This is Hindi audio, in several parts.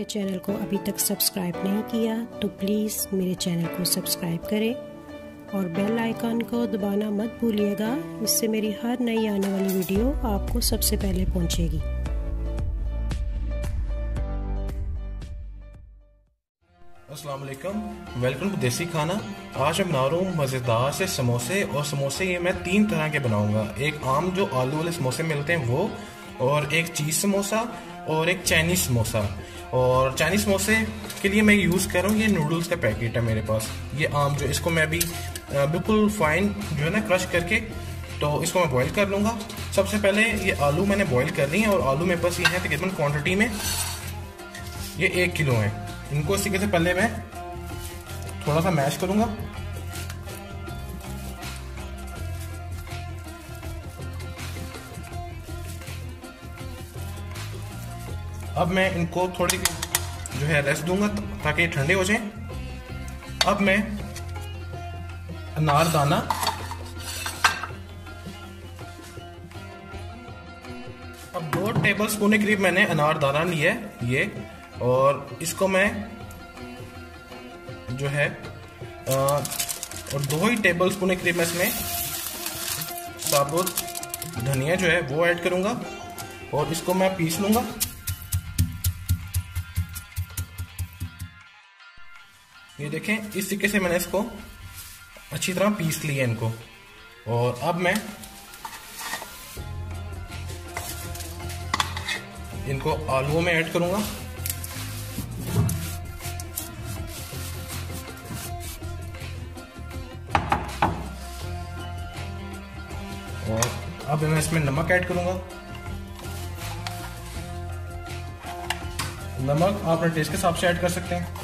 मेरे चैनल को अभी तक सब्सक्राइब नहीं किया तो प्लीज़ मेरे चैनल को सब्सक्राइब करें और बेल आइकन को दबाना मत भूलिएगा। इससे मेरी हर नई आने वाली वीडियो आपको सबसे पहले पहुंचेगी। अस्सलाम वालेकुम, वेलकम टू देसी खाना। आज मैं बना रहा हूँ मज़ेदार से समोसे। और समोसे ये मैं 3 तरह के बनाऊंगा। एक आम जो आलू वाले समोसे मिलते हैं वो, और एक चीज़ समोसा, और एक चाइनीज़ समोसा। और चाइनीज़ समोसे के लिए मैं यूज़ कर रहा हूँ ये नूडल्स का पैकेट है मेरे पास। ये आम जो इसको मैं अभी बिल्कुल फाइन जो है ना क्रश करके तो इसको मैं बॉईल कर लूँगा। सबसे पहले ये आलू मैंने बॉईल कर ली है और आलू मेरे पास ये है तकरीबन क्वान्टिटी में ये 1 किलो है। इनको इसी से पहले मैं थोड़ा सा मैश करूंगा। अब मैं इनको थोड़ी जो है रेस्ट दूंगा ताकि ये ठंडे हो जाएं। अब मैं अनारदाना, अब 2 टेबल स्पून के करीब मैंने अनारदाना लिया है ये, और इसको मैं जो है और 2 ही टेबल स्पून के करीब मैं इसमें साबुत धनिया जो है वो ऐड करूंगा और इसको मैं पीस लूंगा। ये देखें, इस तरीके से मैंने इसको अच्छी तरह पीस लिया इनको। और अब मैं इनको आलूओं में ऐड करूंगा। और अब मैं इसमें नमक ऐड करूंगा। नमक आप अपने टेस्ट के हिसाब से ऐड कर सकते हैं।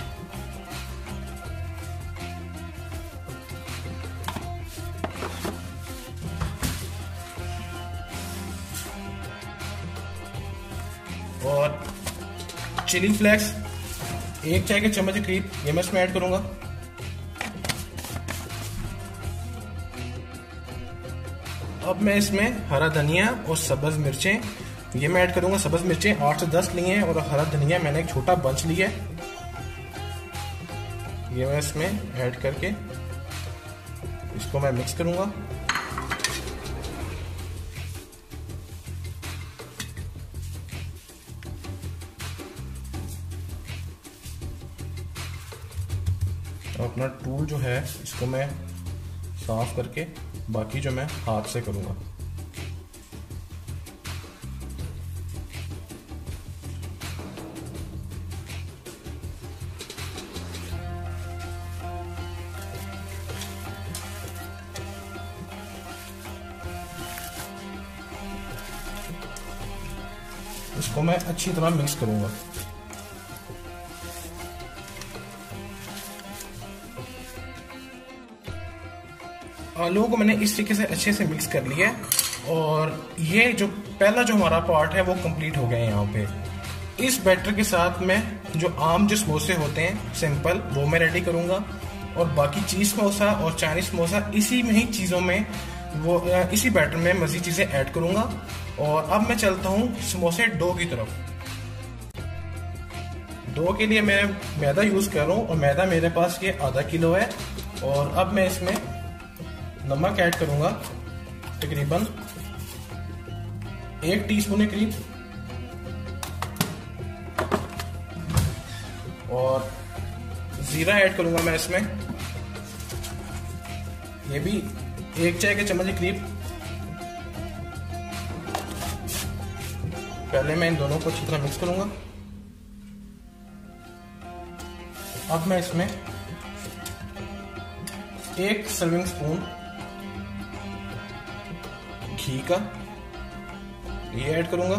और चिली फ्लेक्स 1 चाय के चम्मच के करीब ये मैं इसमें ऐड करूंगा। अब मैं इसमें हरा धनिया और सब्ज मिर्चें ये मैं ऐड करूंगा। सब्ज मिर्चें 8 से 10 लिए हैं और हरा धनिया मैंने एक छोटा बंच लिया है। ये मैं इसमें ऐड करके इसको मैं मिक्स करूंगा। अपना टूल जो है इसको मैं साफ करके बाकी जो मैं हाथ से करूंगा। इसको मैं अच्छी तरह मिक्स करूंगा। आलूओं को मैंने इस तरीके से अच्छे से मिक्स कर लिया है और ये जो पहला जो हमारा पार्ट है वो कंप्लीट हो गया है। यहाँ पे इस बैटर के साथ मैं जो आम जो समोसे होते हैं सिंपल वो मैं रेडी करूँगा और बाकी चीज़ समोसा और चाइनीज समोसा इसी में ही चीज़ों में वो इसी बैटर में मज़ीद चीज़ें ऐड करूँगा। और अब मैं चलता हूँ समोसे डो की तरफ। डो के लिए मैं मैदा यूज़ कर रहा हूँ और मैदा मेरे पास ये आधा किलो है। और अब मैं इसमें नमक ऐड करूंगा तकरीबन 1 टीस्पून के करीब, और जीरा ऐड करूंगा मैं इसमें ये भी 1 चाय के चम्मच के करीब। पहले मैं इन दोनों को अच्छी तरह मिक्स करूंगा। अब मैं इसमें 1 सर्विंग स्पून घी का ये ऐड करूंगा।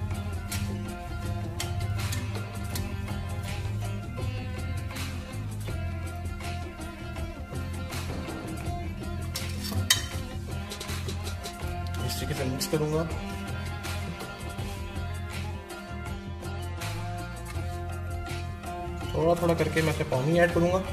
इस तरीके से मिक्स करूंगा। थोड़ा थोड़ा करके मैं इसमें पानी ऐड करूंगा।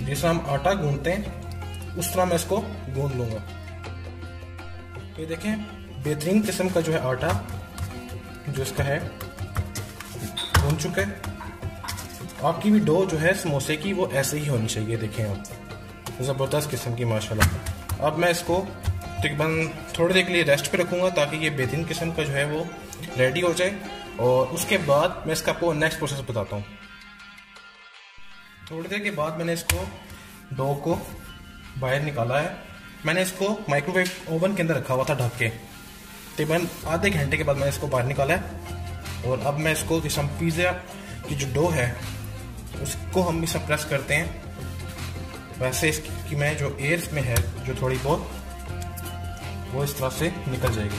जिस तरह हम आटा गूंदते हैं उस तरह मैं इसको गूंद लूँगा। तो ये देखें बेहतरीन किस्म का जो है आटा जो इसका है गूंद चुका है। आपकी भी डो जो है समोसे की वो ऐसे ही होनी चाहिए। देखें आप ज़बरदस्त किस्म की माशाल्लाह। अब मैं इसको तकरीबन थोड़ी देर के लिए रेस्ट पे रखूँगा ताकि ये बेहतरीन किस्म का जो है वो रेडी हो जाए, और उसके बाद मैं इसका आपको नेक्स्ट प्रोसेस बताता हूँ। थोड़ी देर के बाद मैंने इसको डो को बाहर निकाला है। मैंने इसको माइक्रोवेव ओवन के अंदर रखा हुआ था ढक के। तकरीबन आधे घंटे के बाद मैंने इसको बाहर निकाला है, और अब मैं इसको जिस हम पिज़्ज़ा की जो डो है उसको हम इसे प्रेस करते हैं वैसे इसकी मैं जो एयर में है जो थोड़ी बहुत वो इस तरह से निकल जाएगी।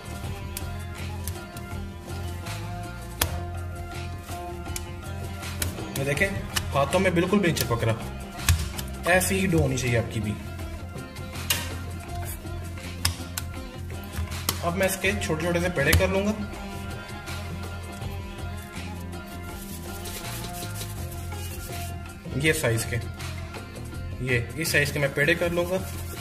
ये देखें हाथों में बिल्कुल भी नहीं चिपक रहा। ऐसी ही डो होनी चाहिए आपकी भी। अब मैं इसके छोटे छोटे से पेड़े कर लूंगा। ये साइज के इस साइज के मैं पेड़े कर लूंगा।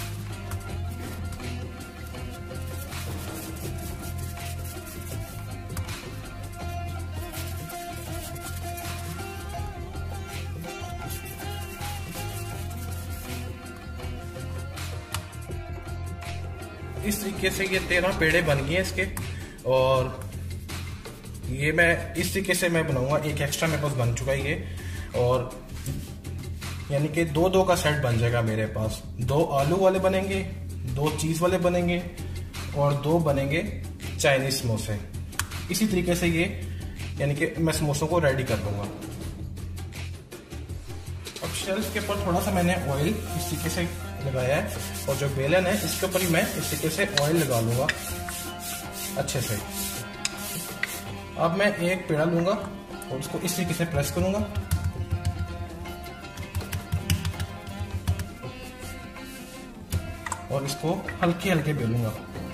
इस तरीके से ये 13 पेड़े बन गए इसके, और ये मैं इस तरीके से मैं बनाऊंगा। एक एक्स्ट्रा मेरे पास बन चुका है ये, और यानी कि 2-2 का सेट बन जाएगा मेरे पास। 2 आलू वाले बनेंगे, 2 चीज वाले बनेंगे, और 2 बनेंगे चाइनीज समोसे। इसी तरीके से ये यानी कि मैं समोसों को रेडी कर लूंगा। अब शेल्फ के ऊपर थोड़ा सा मैंने ऑयल इस तरीके से लगाया है, और जो बेलन है इसके ऊपर ही मैं इस तरीके से ऑयल लगा लूंगा अच्छे से। अब मैं एक पेड़ा लूंगा और उसको इस तरीके से प्रेस करूंगा, और इसको हल्के हल्के बेलूंगा।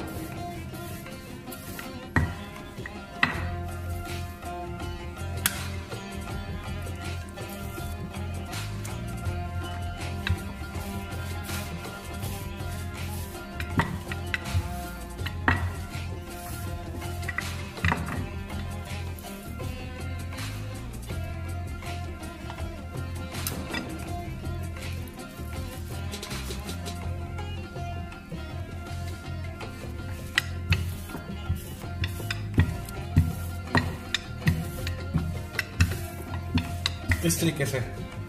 इस तरीके से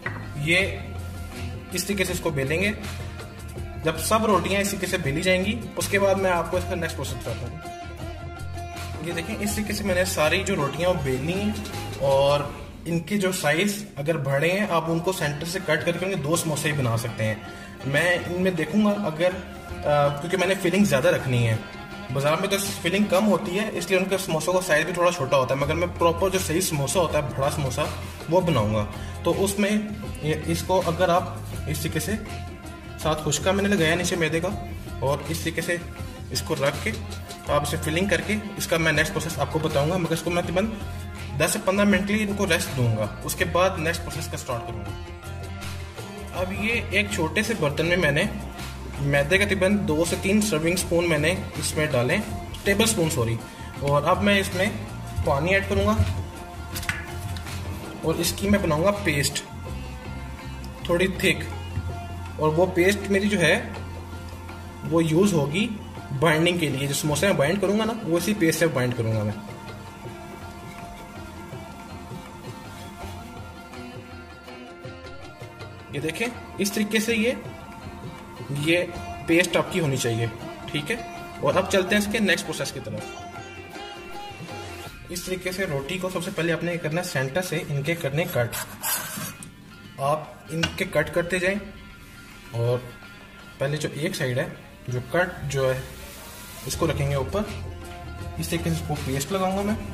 इस तरीके से इसको बेलेंगे। जब सब रोटियां इस तरीके से बेली जाएंगी उसके बाद मैं आपको इसका नेक्स्ट प्रोसेस बताता हूँ। ये देखें इस तरीके से मैंने सारी जो रोटियां वो बेलनी हैं, और इनके जो साइज अगर बड़े हैं आप उनको सेंटर से कट करके उनके 2 समोसे ही बना सकते हैं। मैं इनमें देखूंगा अगर क्योंकि मैंने फिलिंग ज़्यादा रखनी है। बाजार में तो फिलिंग कम होती है इसलिए उनके समोसों का साइज भी थोड़ा छोटा होता है, मगर मैं प्रॉपर जो सही समोसा होता है बड़ा समोसा वो बनाऊंगा। तो उसमें इसको अगर आप इस तरीके से साथ खुशका मैंने लगाया नीचे मैदे का, और इस तरीके से इसको रख के आप इसे फिलिंग करके इसका मैं नेक्स्ट प्रोसेस आपको बताऊंगा। मगर इसको मैं तकरीबन 10 से 15 मिनट के लिए इनको रेस्ट दूंगा, उसके बाद नेक्स्ट प्रोसेस का स्टार्ट करूंगा। अब ये एक छोटे से बर्तन में मैंने मैदे का तकरीबन 2 से 3 सर्विंग स्पून मैंने इसमें डालें, टेबल स्पून सॉरी। और अब मैं इसमें पानी ऐड करूंगा, और इसकी मैं बनाऊंगा पेस्ट थोड़ी थिक, और वो पेस्ट मेरी जो है वो यूज होगी बाइंडिंग के लिए। जो समोसे में बाइंड करूंगा ना वो इसी पेस्ट से बाइंड करूंगा मैं। ये देखें इस तरीके से ये पेस्ट आपकी होनी चाहिए, ठीक है। और अब चलते हैं इसके नेक्स्ट प्रोसेस की तरफ। इस तरीके से रोटी को सबसे पहले आपने करना है सेंटर से इनके करने कट। आप इनके कट करते जाएं, और पहले जो एक साइड है जो कट जो है इसको रखेंगे ऊपर। इस तरीके से इसको पेस्ट लगाऊंगा मैं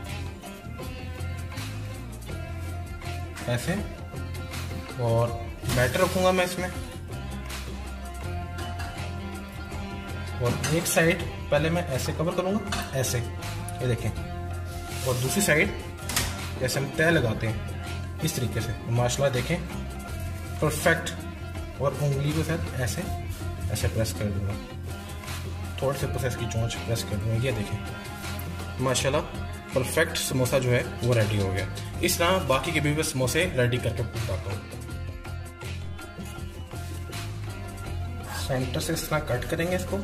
ऐसे, और बैटर रखूंगा मैं इसमें। और एक साइड पहले मैं ऐसे कवर करूंगा ऐसे, ये देखें, और दूसरी साइड जैसे हम तय लगाते हैं इस तरीके से। माशाल्लाह देखें परफेक्ट, और उंगली के साथ ऐसे ऐसे प्रेस कर दूंगा, थोड़े से प्रोसेस की चोंच प्रेस कर दूंगा। ये देखें माशाल्लाह परफेक्ट समोसा जो है वो रेडी हो गया। इस तरह बाकी के भी समोसे रेडी करके बताता हूँ। सेंटर से इस तरह कट करेंगे इसको,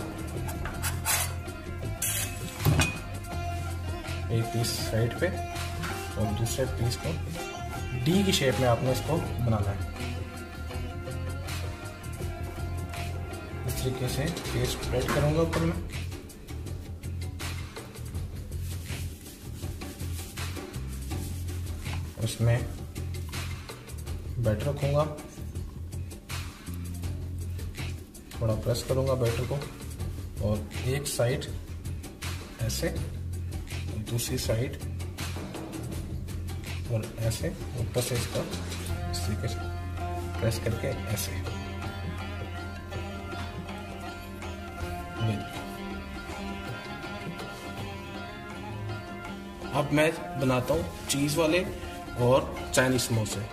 एक पीस साइड पे और दूसरे पीस को डी की शेप में आपने इसको बनाना है। इस तरीके से पेस्ट स्प्रेड करूंगा ऊपर में। उसमें बैटर रखूंगा, थोड़ा प्रेस करूंगा बैटर को, और एक साइड ऐसे, दूसरी साइड और ऐसे ऊपर से इसका इस तरीके से प्रेस करके ऐसे। अब मैं बनाता हूँ चीज वाले और चाइनीज समोसे।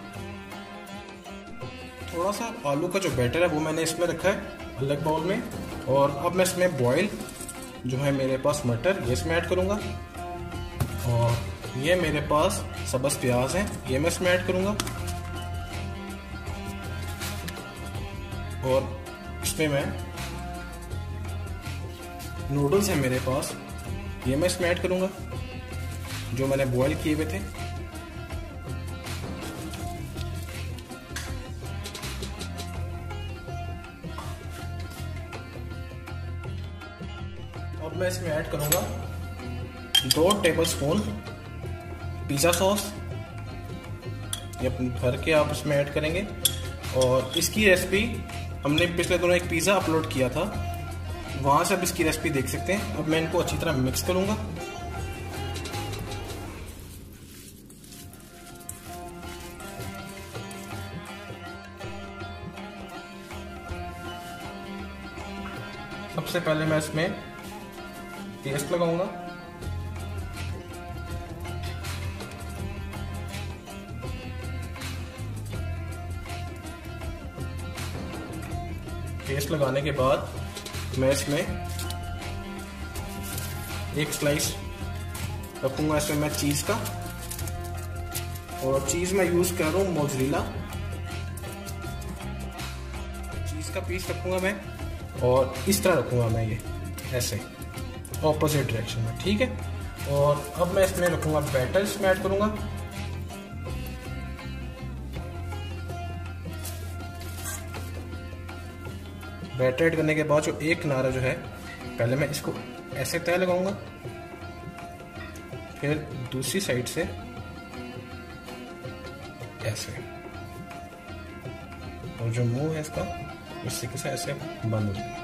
थोड़ा सा आलू का जो बैटर है वो मैंने इसमें रखा है अलग बाउल में, और अब मैं इसमें बॉयल जो है मेरे पास मटर, ये इसमें ऐड करूंगा, और ये मेरे पास सब्ज़ प्याज है, ये मैं इसमें ऐड करूंगा, और इसमें मैं नूडल्स है मेरे पास, ये मैं इसमें ऐड करूंगा जो मैंने बॉयल किए हुए थे। अब मैं इसमें ऐड करूंगा 2 टेबलस्पून पिज़्ज़ा सॉस, ये भर के आप इसमें ऐड करेंगे। और इसकी रेसिपी हमने पिछले दिनों एक पिज़्ज़ा अपलोड किया था, वहाँ से आप इसकी रेसिपी देख सकते हैं। अब मैं इनको अच्छी तरह मिक्स करूंगा। सबसे पहले मैं इसमें पेस्ट लगाऊंगा, पेस्ट लगाने के बाद मैं इसमें एक स्लाइस रखूंगा इसमें मैं चीज का, और चीज मैं यूज कर रहा हूं मोज़रेला चीज का पीस रखूंगा मैं, और इस तरह रखूंगा मैं ये ऐसे ऑपोजिट डायरेक्शन में, ठीक है। और अब मैं इसमें रखूंगा बैटर, इसमें ऐड करूंगा, बैटर ऐड करने के बाद जो एक किनारा जो है पहले मैं इसको ऐसे तय लगाऊंगा, फिर दूसरी साइड से ऐसे, और जो मुंह है इसका इस तरीके से ऐसे बंद हो जाए।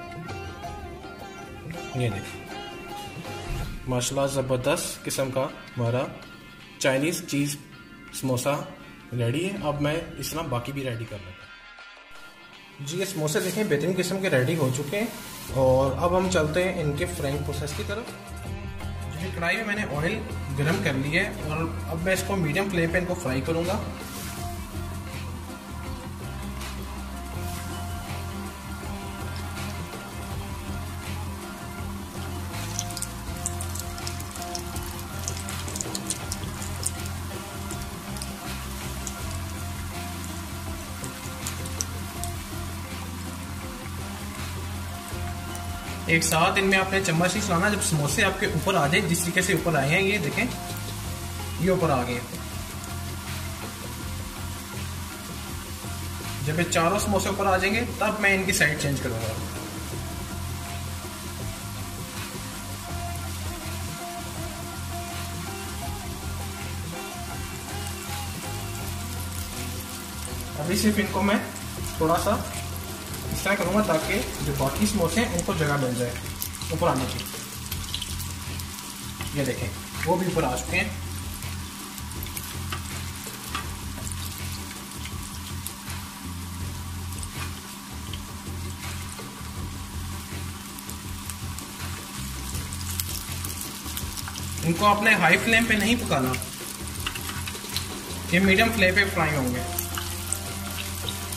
ये देखिए माशाल्लाह ज़बरदस्त किस्म का हमारा चाइनीज़ चीज़ समोसा रेडी है। अब मैं इस तरह बाकी भी रेडी कर लेता हूँ। जी ये समोसे देखें बेहतरीन किस्म के रेडी हो चुके हैं, और अब हम चलते हैं इनके फ्राइंग प्रोसेस की तरफ। जी कढ़ाई में मैंने ऑयल गरम कर लिया है, और अब मैं इसको मीडियम फ्लेम पे इनको फ्राई करूँगा। एक साथ इनमें आपने चम्मच ही चलाना, जब समोसे आपके ऊपर आ जाए, जिस तरीके से ऊपर आए हैं ये देखें, ये ऊपर आ गए। जब ये चारों समोसे ऊपर आ जाएंगे तब मैं इनकी साइड चेंज करूंगा। अभी सिर्फ इनको मैं थोड़ा सा इस तरह करूंगा ताकि जो बाकी समोसे हैं उनको जगह मिल जाए ऊपर आने की। ये देखें वो भी ऊपर आ चुके हैं। इनको आपने हाई फ्लेम पे नहीं पकाना, ये मीडियम फ्लेम पे फ्राई होंगे।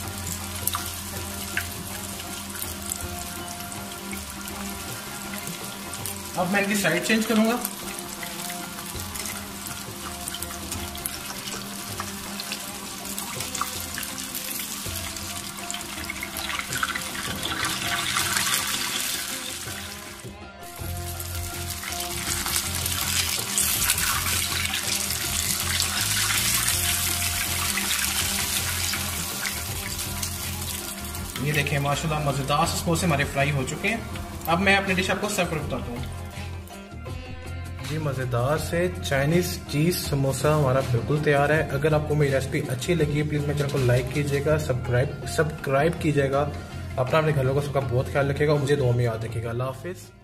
अब मैं इनकी साइड चेंज करूंगा। ये देखें माशाल्लाह मज़ेदार समोसे हमारे फ्राई हो चुके हैं। अब मैं अपनी डिश आपको सर्व कर बताता हूँ। जी मज़ेदार से चाइनीज़ चीज़ समोसा हमारा बिल्कुल तैयार है। अगर आपको मेरी रेसिपी अच्छी लगी प्लीज़ मेरे चैनल को लाइक कीजिएगा, सब्सक्राइब कीजिएगा। अपने घर लोगों का सबका बहुत ख्याल रखिएगा और मुझे दुआ में याद रखिएगा। अल्लाह हाफिज़।